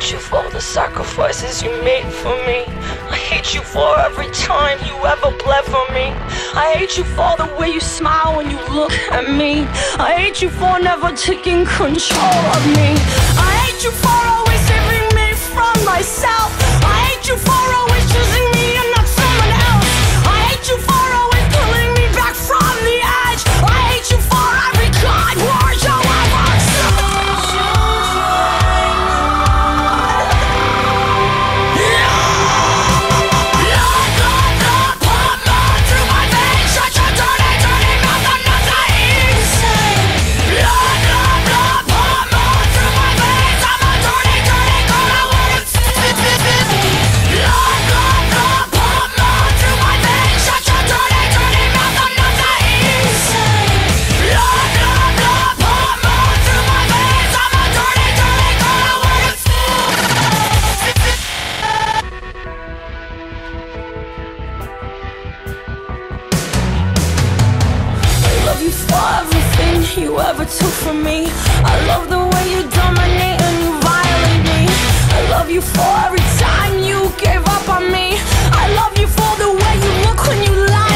hate you for the sacrifices you made for me. I hate you for every time you ever bled for me. I hate you for the way you smile when you look at me. I hate you for never taking control of me. I hate you for always saving me from myself. I hate you for always choosing me and not someone else. I hate you for always pulling me back from the edge. I hate you for every kind word you ever said. You ever took from me. I love the way you dominate and you violate me. I love you for every time you gave up on me. I love you for the way you look when you lie.